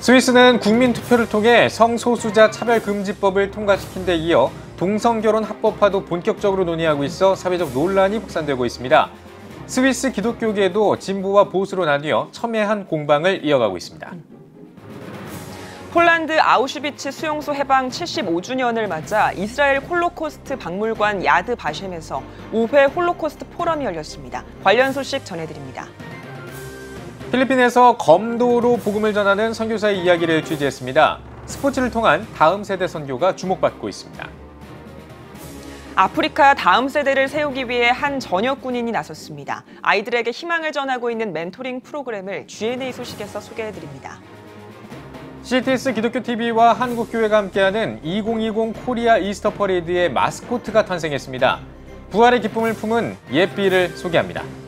스위스는 국민투표를 통해 성소수자 차별금지법을 통과시킨 데 이어 동성결혼 합법화도 본격적으로 논의하고 있어 사회적 논란이 확산되고 있습니다. 스위스 기독교계도 진보와 보수로 나뉘어 첨예한 공방을 이어가고 있습니다. 폴란드 아우슈비츠 수용소 해방 75주년을 맞아 이스라엘 홀로코스트 박물관 야드 바셴에서 5회 홀로코스트 포럼이 열렸습니다. 관련 소식 전해드립니다. 필리핀에서 검도로 복음을 전하는 선교사의 이야기를 취재했습니다. 스포츠를 통한 다음 세대 선교가 주목받고 있습니다. 아프리카 다음 세대를 세우기 위해 한 전역 군인이 나섰습니다. 아이들에게 희망을 전하고 있는 멘토링 프로그램을 G&A 소식에서 소개해드립니다. CTS 기독교TV와 한국교회가 함께하는 2020 코리아 이스터 퍼레이드의 마스코트가 탄생했습니다. 부활의 기쁨을 품은 예삐를 소개합니다.